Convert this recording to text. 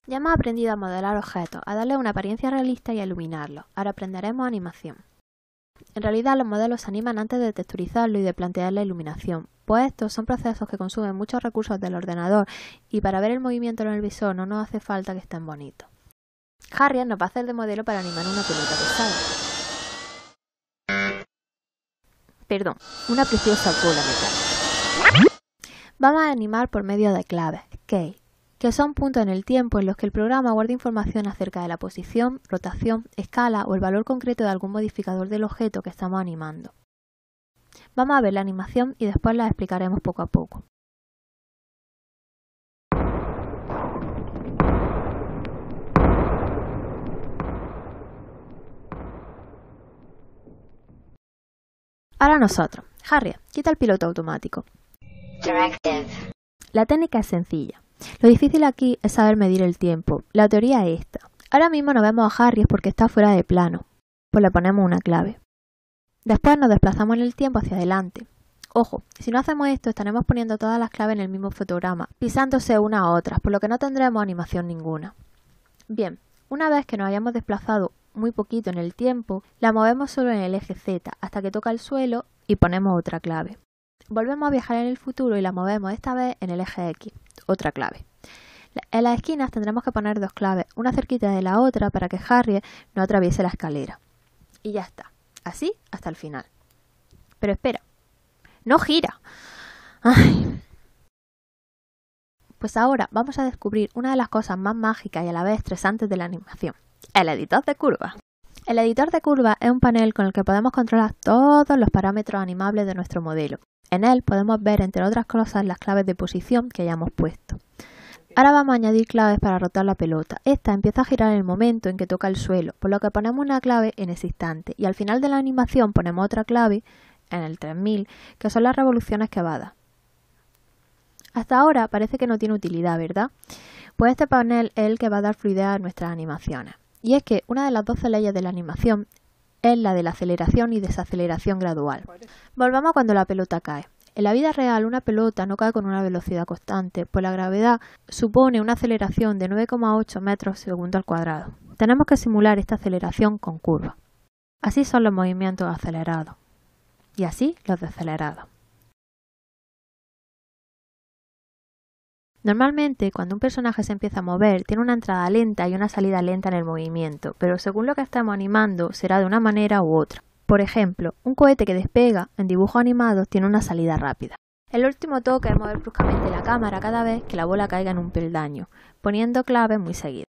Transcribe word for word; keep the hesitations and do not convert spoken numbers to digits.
Ya hemos aprendido a modelar objetos, a darle una apariencia realista y a iluminarlos. Ahora aprenderemos animación. En realidad los modelos se animan antes de texturizarlo y de plantear la iluminación, pues estos son procesos que consumen muchos recursos del ordenador y para ver el movimiento en el visor no nos hace falta que estén bonitos. Harriet nos va a hacer de modelo para animar una pelota pesada. Perdón, una preciosa bola metálica. Vamos a animar por medio de claves, key, que son puntos en el tiempo en los que el programa guarda información acerca de la posición, rotación, escala o el valor concreto de algún modificador del objeto que estamos animando. Vamos a ver la animación y después la explicaremos poco a poco. Ahora nosotros. Harriet, quita el piloto automático. Directive. La técnica es sencilla. Lo difícil aquí es saber medir el tiempo. La teoría es esta. Ahora mismo no vemos a Harriet porque está fuera de plano. Pues le ponemos una clave. Después nos desplazamos en el tiempo hacia adelante. Ojo, si no hacemos esto estaremos poniendo todas las claves en el mismo fotograma, pisándose unas a otras, por lo que no tendremos animación ninguna. Bien, una vez que nos hayamos desplazado muy poquito en el tiempo, la movemos solo en el eje Z hasta que toca el suelo y ponemos otra clave. Volvemos a viajar en el futuro y la movemos esta vez en el eje X, otra clave. En las esquinas tendremos que poner dos claves, una cerquita de la otra para que Harriet no atraviese la escalera. Y ya está, así hasta el final. Pero espera, ¡no gira! ¡Ay! Pues ahora vamos a descubrir una de las cosas más mágicas y a la vez estresantes de la animación, el editor de curvas. El editor de curvas es un panel con el que podemos controlar todos los parámetros animables de nuestro modelo. En él podemos ver, entre otras cosas, las claves de posición que hayamos puesto. Ahora vamos a añadir claves para rotar la pelota. Esta empieza a girar en el momento en que toca el suelo, por lo que ponemos una clave en ese instante. Y al final de la animación ponemos otra clave, en el tres mil, que son las revoluciones que va a dar. Hasta ahora parece que no tiene utilidad, ¿verdad? Pues este panel es el que va a dar fluidez a nuestras animaciones. Y es que una de las doce leyes de la animación es la de la aceleración y desaceleración gradual. Volvamos a cuando la pelota cae. En la vida real una pelota no cae con una velocidad constante, pues la gravedad supone una aceleración de nueve coma ocho metros segundo al cuadrado. Tenemos que simular esta aceleración con curvas. Así son los movimientos acelerados. Y así los decelerados. Normalmente, cuando un personaje se empieza a mover, tiene una entrada lenta y una salida lenta en el movimiento, pero según lo que estamos animando, será de una manera u otra. Por ejemplo, un cohete que despega, en dibujos animados, tiene una salida rápida. El último toque es mover bruscamente la cámara cada vez que la bola caiga en un peldaño, poniendo claves muy seguidas.